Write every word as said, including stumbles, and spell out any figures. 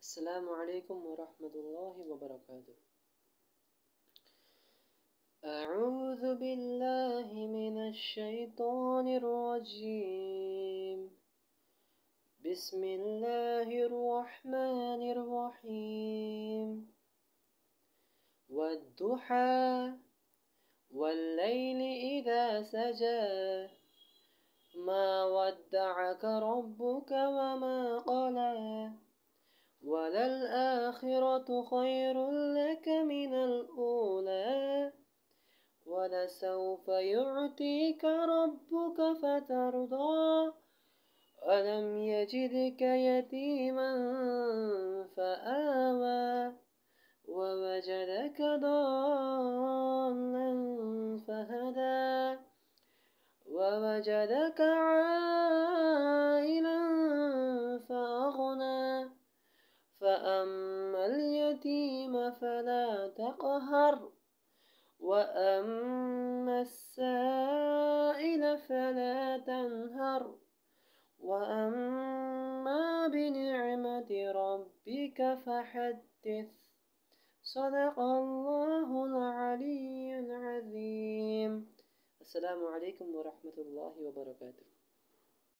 السلام عليكم ورحمة الله وبركاته. أعوذ بالله من الشيطان الرجيم. بسم الله الرحمن الرحيم. والضحى والليل إذا سجى ما ودعك ربك وما قلى وللآخرة خير لك من الأولى ولسوف يعطيك ربك فترضى ألم يجدك يتيما فآوى ووجدك ضالا فهدى ووجدك عائلا فأغنى فأما اليتيم فلا تقهر وأما السائل فلا تنهر وأما بنعمة ربك فحدث. صدق الله العلي العظيم. السلام عليكم ورحمة الله وبركاته.